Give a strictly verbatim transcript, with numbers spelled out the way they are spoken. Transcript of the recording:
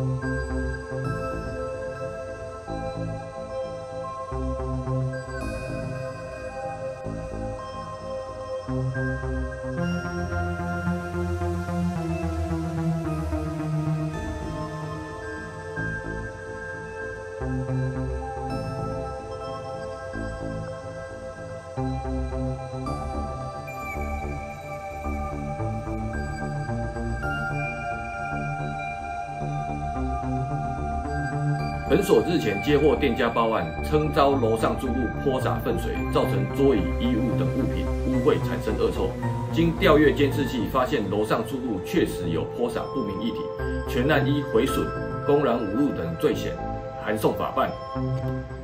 本所日前接获店家报案，称遭楼上住户泼洒粪水，造成桌椅、衣物等物品污秽，产生恶臭。经调阅监视器，发现楼上住户确实有泼洒不明液体，全案依毁损、公然侮辱等罪嫌，函送法办。